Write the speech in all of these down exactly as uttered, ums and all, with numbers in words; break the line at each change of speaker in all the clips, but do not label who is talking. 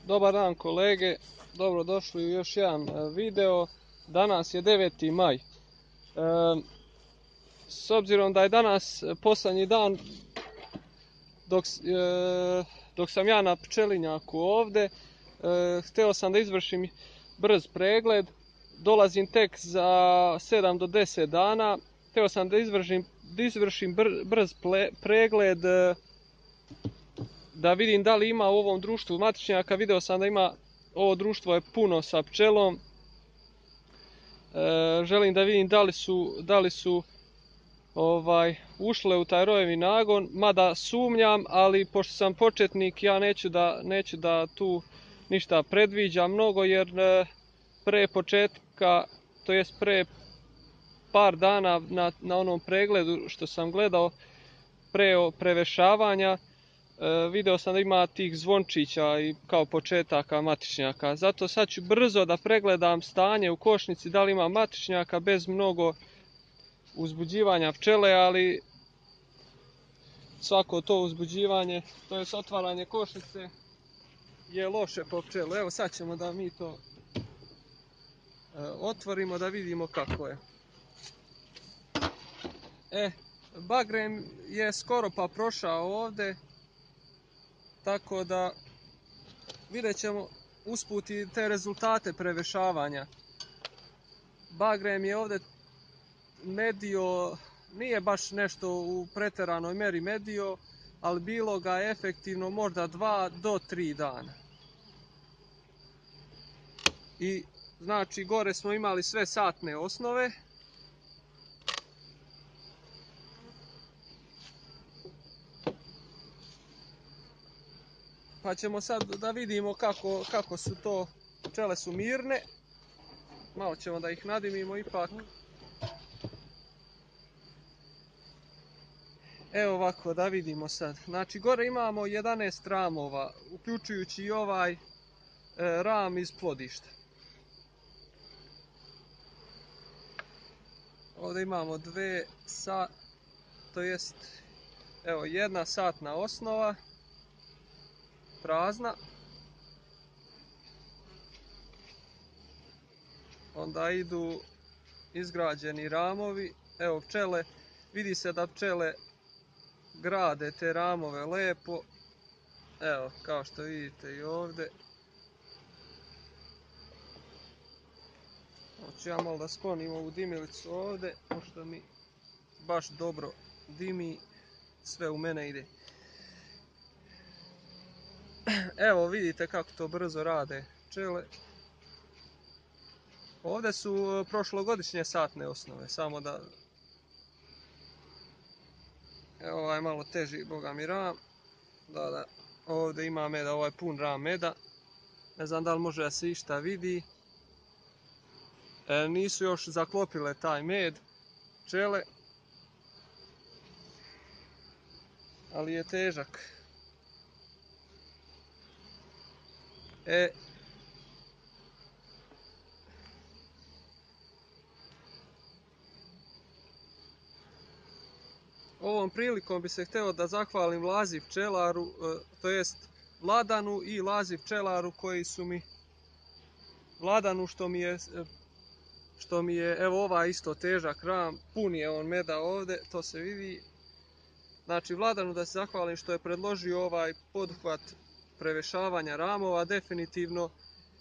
Dobar dan kolege, dobrodošli u još jedan video. Danas je deveti maj. E, s obzirom da je danas posljednji dan dok, e, dok sam ja na pčelinjaku ovdje, e, htio sam da izvršim brz pregled. Dolazim tek za sedam do deset dana. Htio sam da izvršim, da izvršim br, brz ple, pregled, e, da vidim da li ima u ovom društvu matičnjaka. Video sam da ima, ovo društvo je puno sa pčelom. E, želim da vidim da li su, da li su ovaj, ušle u taj rojevi nagon, mada sumnjam, ali pošto sam početnik, ja neću da, neću da tu ništa predviđam mnogo, jer pre početka, to jest pre par dana na, na onom pregledu što sam gledao, pre prevešavanja, e, video sam da ima tih zvončića i kao početaka matičnjaka. Zato sad ću brzo da pregledam stanje u košnici, da li ima matičnjaka bez mnogo uzbuđivanja pčele, ali svako to uzbuđivanje, to je otvaranje košnice, je loše po pčelu. Evo sad ćemo da mi to e, otvorimo da vidimo kako je. E, bagrem je skoro pa prošao ovdje, tako da vidjet ćemo usput i te rezultate prevešavanja. Bagrem je ovdje medio, nije baš nešto u preteranoj meri medio, ali bilo ga je efektivno možda dva do tri dana. I znači gore smo imali sve satne osnove. Pa ćemo sad da vidimo kako, kako su to, pčele su mirne. Malo ćemo da ih nadimimo ipak. Evo ovako da vidimo sad. Znači gore imamo jedanaest ramova, uključujući i ovaj e, ram iz plodišta. Ovdje imamo dve sa, to jest evo jedna satna osnova, prazna. Onda idu izgrađeni ramovi. Evo pčele, vidi se da pčele grade te ramove lepo. Evo kao što vidite i ovdje. Hoću ja malo da sklonim ovu dimilicu ovdje, pošto mi baš dobro dimi, sve u mene ide. Evo vidite kako to brzo rade pčele. Ovdje su prošlogodišnje satne osnove, samo da... Evo ovaj malo teži, boga mi, ram. Da, da, ovdje ima meda, ovaj pun ram meda. Ne znam da li može da se išta vidi. E, nisu još zaklopile taj med pčele. Ali je težak. E, ovom prilikom bi se htio da zahvalim Lazi pčelaru, e, to jest Vladanu i Lazi pčelaru koji su mi, Vladanu što mi je, što mi je, evo ovaj isto težak ram, pun je on meda ovdje, to se vidi. Znači Vladanu da se zahvalim što je predložio ovaj poduhvat prevešavanja ramova, definitivno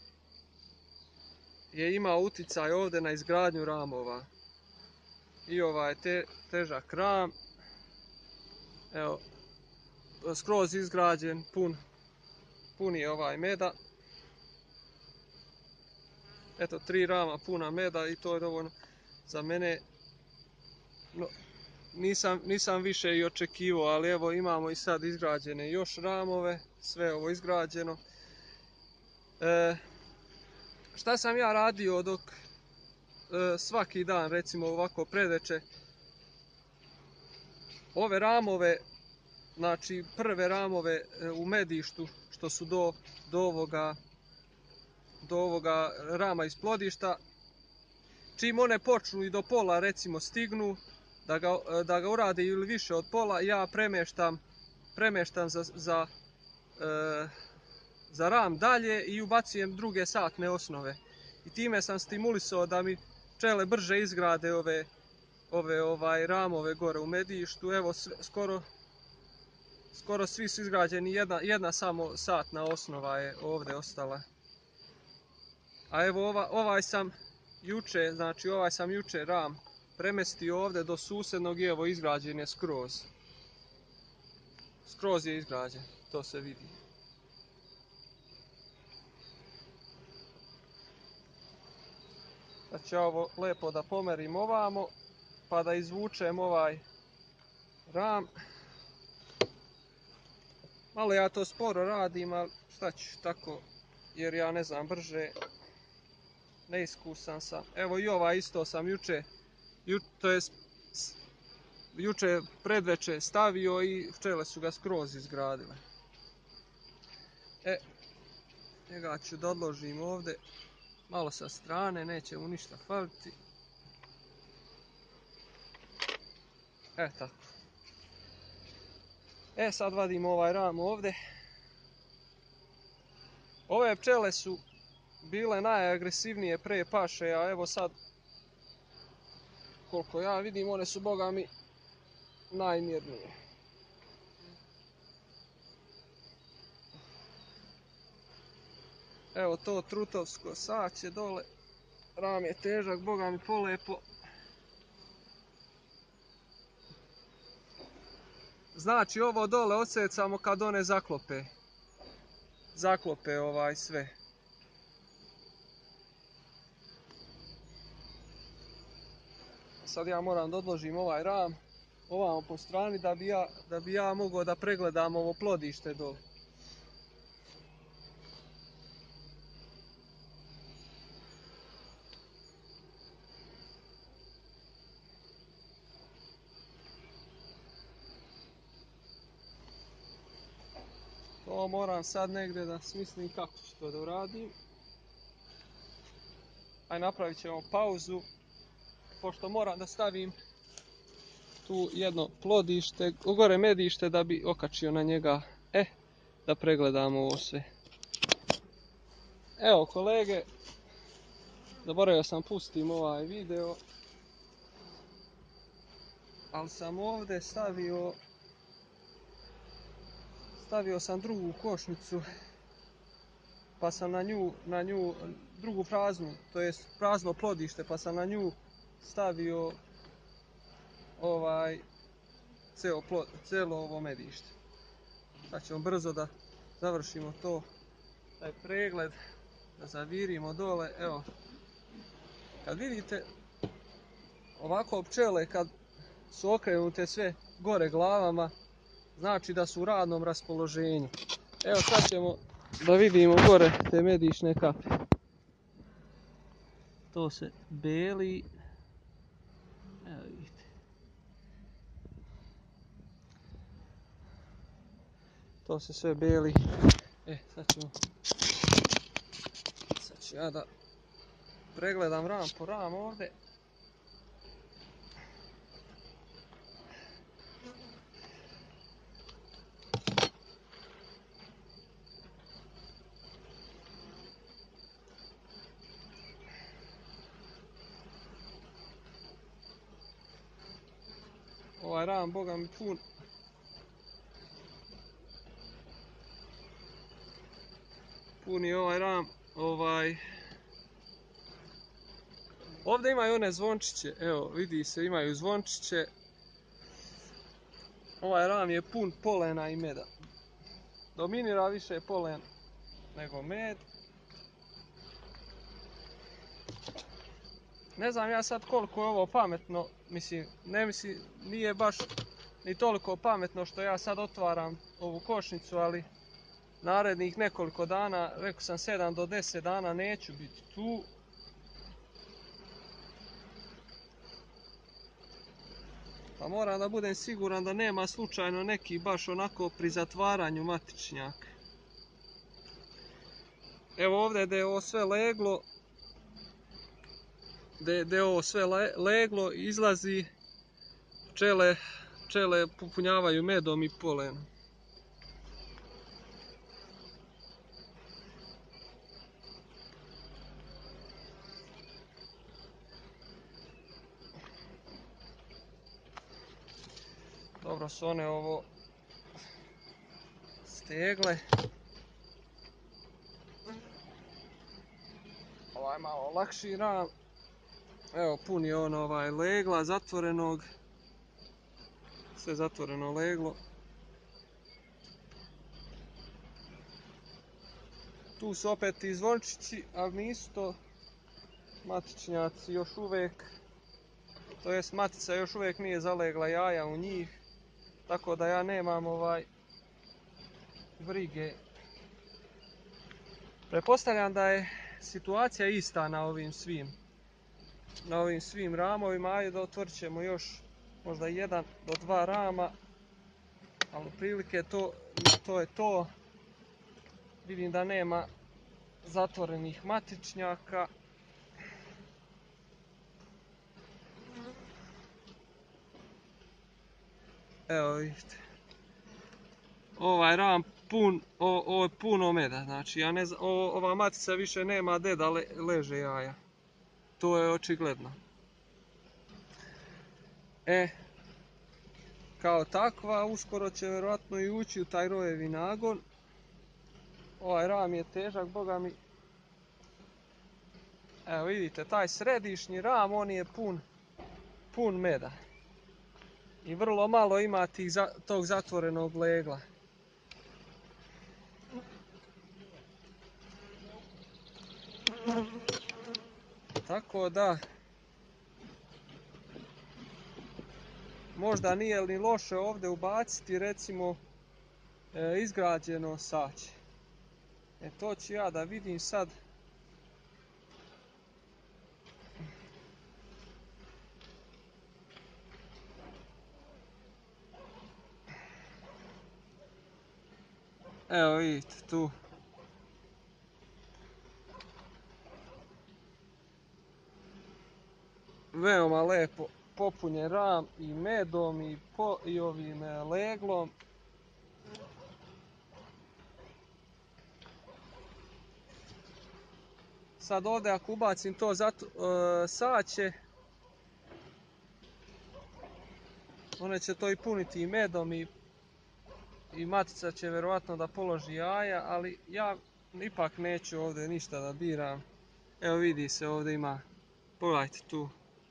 je imao uticaj ovdje na izgradnju ramova. I ovaj te, težak ram, evo, skroz izgrađen, pun, pun je ovaj meda. Eto, tri rama puna meda i to je dovoljno za mene. No, nisam, nisam više i očekivao, ali evo imamo i sad izgrađene još ramove, sve ovo izgrađeno. E, šta sam ja radio dok e, svaki dan, recimo ovako predveče, ove ramove, znači prve ramove u medištu što su do, do ovoga do ovoga rama iz plodišta, čim one počnu i do pola recimo stignu da ga, da ga urade ili više od pola, ja premeštam premeštam za, za, e, za ram dalje i ubacujem druge satne osnove. I time sam stimulisao da mi pčele brže izgrade ove, ove ovaj, ramove gore u medištu. Evo sve, skoro, skoro svi su izgrađeni, jedna, jedna samo satna osnova je ovdje ostala. A evo ova, ovaj sam juče, znači ovaj sam juče ram premestio ovdje do susjednog i evo izgrađen je skroz. Skroz je izgrađen, to se vidi. Sad ću ovo lijepo da pomerim ovamo, pa da izvučem ovaj ram. Malo ja to sporo radim, ali šta ću tako, jer ja ne znam brže. Neiskusan sam. Evo i ovaj isto sam juče, ju, to je juče predveče stavio i pčele su ga skroz izgradile. E, njega ću da odložim ovdje, malo sa strane, neće mu ništa faliti. E, tako. E, sad vadim ovaj ram ovdje. Ove pčele su bile najagresivnije pre paše, a evo sad, koliko ja vidim, one su, boga mi, najmirnije. Evo to trutovsko saće dole, ram je težak, boga mi, polepo. Znači ovo dole odsecamo kad one zaklope. Zaklope ovaj sve. Sad ja moram da odložim ovaj ram ovamo po strani da bi ja, da bi ja mogao da pregledam ovo plodište dole. To moram sad negdje da smislim kako ću to da uradim. Aj, napravit ćemo pauzu, pošto moram da stavim tu jedno plodište, gore medište da bi okačio na njega. E, da pregledamo ovo sve. Evo kolege, zaboravio sam pustim ovaj video, ali sam ovdje stavio stavio sam drugu košnicu, pa sam na nju, na nju drugu praznu, to jest prazno plodište, pa sam na nju stavio ovaj celo, plod, celo ovo medište. Sad ćemo brzo da završimo to, taj pregled, da zavirimo dole. Evo, kad vidite ovako pčele kad su okrenute sve gore glavama, znači da su u radnom raspoloženju. Evo sad ćemo da vidimo gore te medišne kape. To se beli. Evo vidite. To se sve beli. E, sad ćemo... Sad ću ja da pregledam ram po ram ovdje. Ovaj ram, boga mi, pun. Puni ovaj ram, ovaj... Ovdje imaju one zvončiće, evo, vidi se, imaju zvončiće. Ovaj ram je pun polena i meda. Dominira više polen nego med. Ne znam ja sad koliko je ovo pametno, mislim, ne mislim, nije baš ni toliko pametno što ja sad otvaram ovu košnicu, ali narednih nekoliko dana, rekao sam sedam do deset dana neću biti tu. Pa moram da budem siguran da nema slučajno neki baš onako pri zatvaranju matičnjaka. Evo ovdje gdje je ovo sve leglo, gdje je ovo sve leglo, izlazi, pčele, pčele popunjavaju medom i polenom. Dobro su one ovo stegle. Ovaj malo lakši ram. Evo, pun je on ovaj legla zatvorenog. Sve zatvoreno leglo. Tu su opet i zvončići, ali nisu to matičnjaci još uvijek. To jest matica još uvijek nije zalegla jaja u njih. Tako da ja nemam ovaj brige. Pretpostavljam da je situacija ista na ovim svim. Na ovim svim ramovima. Ajde da otvorit ćemo još možda jedan do dva rama. Ali prilike to, to je to. Vidim da nema zatvorenih matičnjaka. Evo vidite. Ovaj ram pun, o, ovo je puno meda. Znači, ja ne znam, o, ova matica više nema gdje da le, leže jaja. To je očigledno. E, kao takva, uskoro će vjerojatno i ući u taj rojevi nagon. Ovaj ram je težak, boga mi. Evo vidite, taj središnji ram, on je pun, pun meda. I vrlo malo ima tih, tog zatvorenog legla. Tako da, možda nije ni loše ovdje ubaciti recimo e, izgrađeno saće. E to ću ja da vidim sad. Evo vidite tu. Veoma lepo popunjen ram i medom i, po, i ovim leglom. Sad ovdje ako ubacim to zato, uh, saće, one će to i puniti i medom i, i matica će vjerojatno da položi jaja, ali ja ipak neću ovdje ništa da biram. Evo vidi se ovdje ima, pogledajte tu.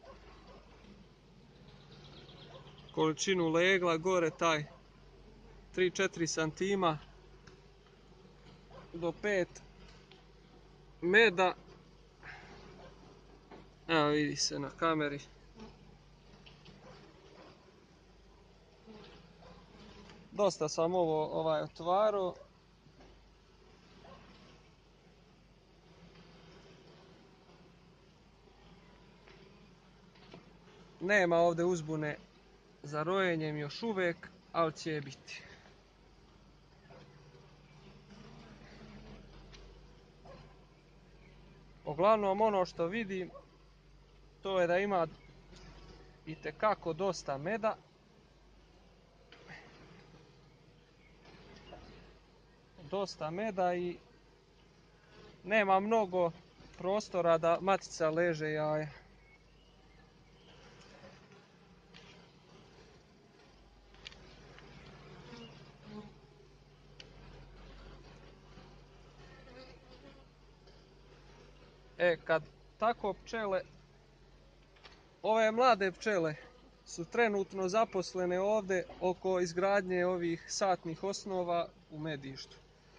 Količinu legla, gore taj tri do četiri santima do pet meda. Evo vidi se na kameri. Dosta sam ovo ovaj otvarao. Nema ovdje uzbune za rojenjem još uvijek, ali će biti. Uglavnom ono što vidim, to je da ima itekako dosta meda. Dosta meda i nema mnogo prostora da matica leže jaja. E, kad tako pčele, ove mlade pčele su trenutno zaposlene ovdje oko izgradnje ovih satnih osnova u medištu.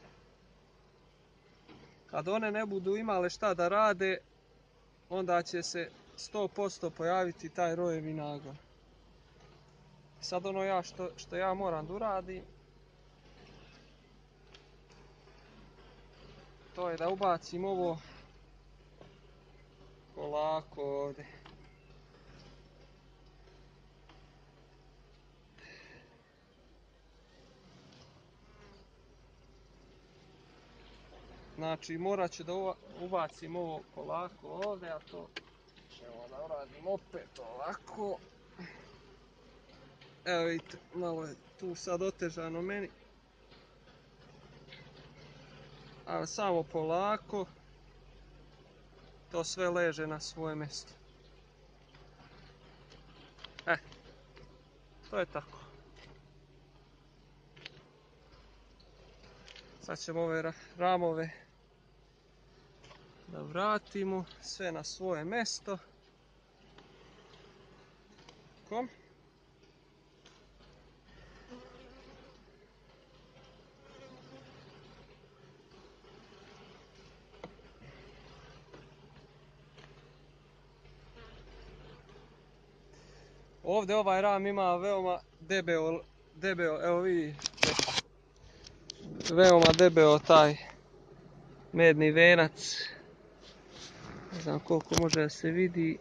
Kad one ne budu imale šta da rade, onda će se sto posto pojaviti taj rojevi nagon. Sad ono ja što, što ja moram da uradim, to je da ubacim ovo polako ovdje. Znači morat ću da ubacim ovo polako ovdje, a to ćemo da uradim opet ovako. Evo vidite, malo je tu sad otežano meni. Ali samo polako. To sve leže na svoje mjesto. E, to je tako. Sad ćemo ove ramove da vratimo sve na svoje mjesto. Kom? Ovdje ovaj ram ima veoma debeo, debeo, evo vidite, veoma debeo taj medni venac. Ne znam koliko može da se vidi,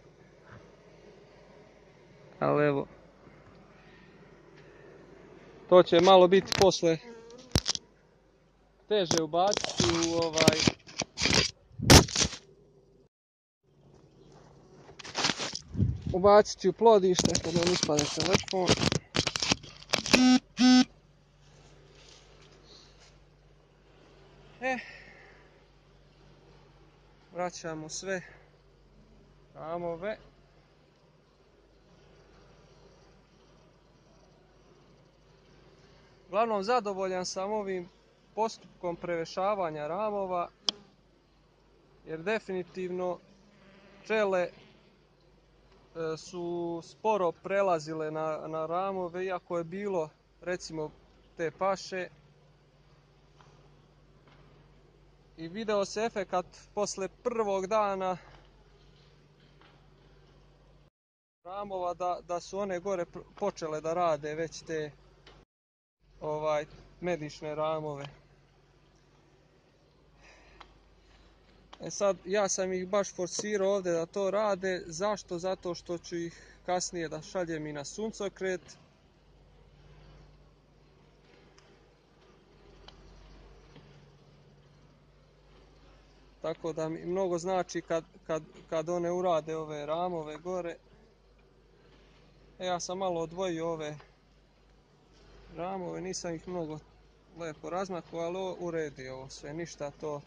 ali evo. To će malo biti posle teže ubaciti u ovaj ubaciti u plodište kad nam ispade telefon. E, vraćamo sve ramove. Uglavnom zadovoljan sam ovim postupkom prevešavanja ramova, jer definitivno pčele su sporo prelazile na, na ramove, iako je bilo recimo te paše. I video se efekat posle prvog dana ramova da, da su one gore počele da rade već te ovaj medične ramove. E sad, ja sam ih baš forsirao ovdje da to rade. Zašto? Zato što ću ih kasnije da šaljem i na suncokret. Tako da mi mnogo znači kad, kad, kad one urade ove ramove gore. E, ja sam malo odvojio ove ramove, nisam ih mnogo lepo razmakao, ali uredi ovo sve, ništa to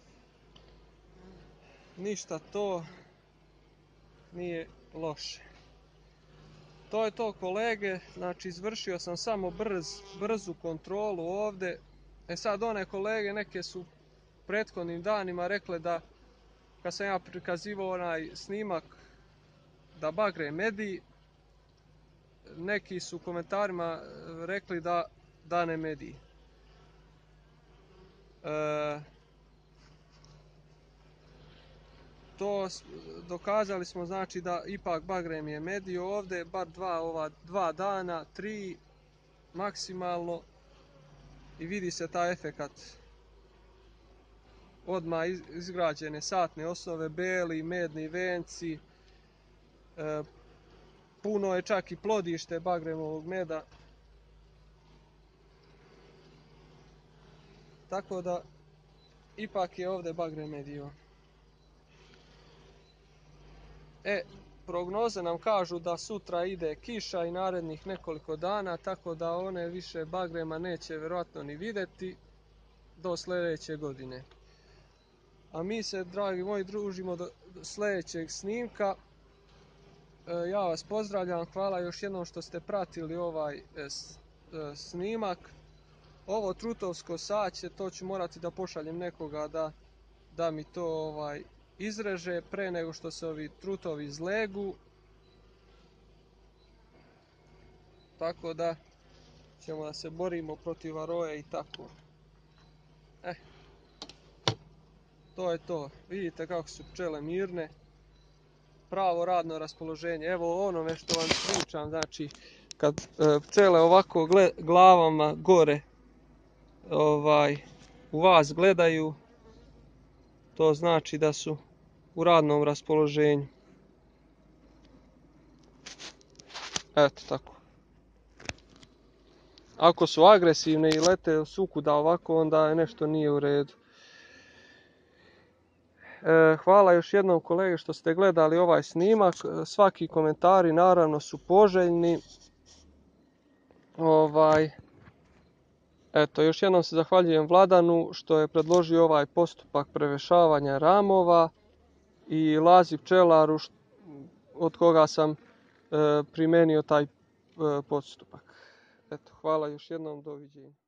ništa to nije loše. To je to, kolege, znači izvršio sam samo brz, brzu kontrolu ovdje. E sad, one kolege neke su prethodnim danima rekle da kad sam ja prikazivao onaj snimak da bagre medi, neki su u komentarima rekli da, da ne medi. E, to dokazali smo, znači da ipak bagrem je medio ovdje, bar dva, ova, dva dana, tri maksimalno, i vidi se taj efekat. Odmah izgrađene satne osnove, beli, medni venci, e, puno je čak i plodište bagremovog meda. Tako da, ipak je ovdje bagrem medio. E, prognoze nam kažu da sutra ide kiša i narednih nekoliko dana, tako da one više bagrema neće vjerojatno ni vidjeti do sljedeće godine. A mi se, dragi moji, družimo do sljedećeg snimka. E, ja vas pozdravljam, hvala još jednom što ste pratili ovaj e, snimak. Ovo trutovsko saće, to ću morati da pošaljem nekoga da, da mi to ovaj izreže pre nego što se ovi trutovi izlegu. Tako da ćemo da se borimo protiv varoje i tako. Eh, to je to. Vidite kako su pčele mirne. Pravo radno raspoloženje. Evo onome što vam pričam, znači kad e, pčele ovako gled, glavama gore ovaj u vas gledaju, to znači da su u radnom raspoloženju. Eto tako. Ako su agresivne i lete sukuda ovako, onda nešto nije u redu. E, hvala još jednom, kolege, što ste gledali ovaj snimak. Svaki komentari naravno su poželjni. Ovaj, eto, još jednom se zahvaljujem Vladanu što je predložio ovaj postupak prevešavanja ramova i Lazi pčelaru od koga sam e, primenio taj e, postupak. Eto, hvala još jednom, doviđenja.